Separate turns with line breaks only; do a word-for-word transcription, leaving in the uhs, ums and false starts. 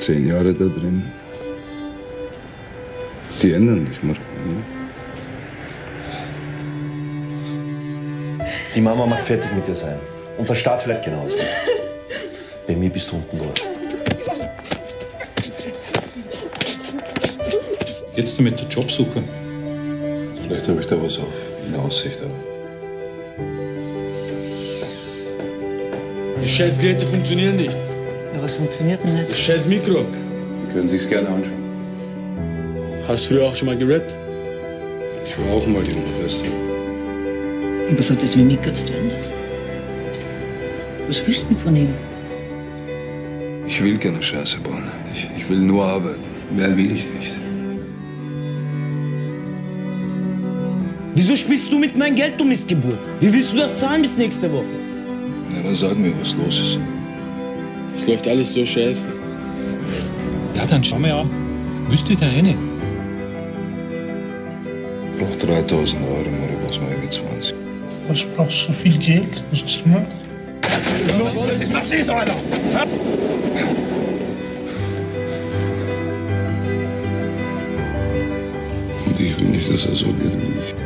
zehn Jahre da drin. Die ändern dich, Marco.
Die Mama mag fertig mit dir sein. Und der Staat vielleicht genauso. Bei mir bist du unten durch.
Jetzt damit der Jobsuche.
Vielleicht habe ich da was auf in Aussicht, aber.
Die scheiß Geräte funktionieren nicht.
Ja, was funktioniert denn nicht?
Das scheiß Mikro.
Sie können sich's gerne anschauen.
Hast du früher auch schon mal gerappt?
Ich war auch mal junger, weißt du.
Und was hat das mit Mika zu tun? Was willst du denn von ihm?
Ich will keine Scheiße bauen. Ich, ich will nur arbeiten. Mehr will ich nicht.
Wieso spielst du mit meinem Geld, du Missgeburt? Wie willst du das zahlen bis nächste Woche?
Na, dann sag mir, was los ist.
Es läuft alles so scheiße.
Ja, dann schau mal an. Wüsste ich da eine?
Ich brauch dreitausend Euro, Mara, was mache ich mit zwanzig?
Was brauchst du so viel Geld? Was hast du gemacht?
Was ist, Alter?
Und ich will nicht, dass er so wird wie ich.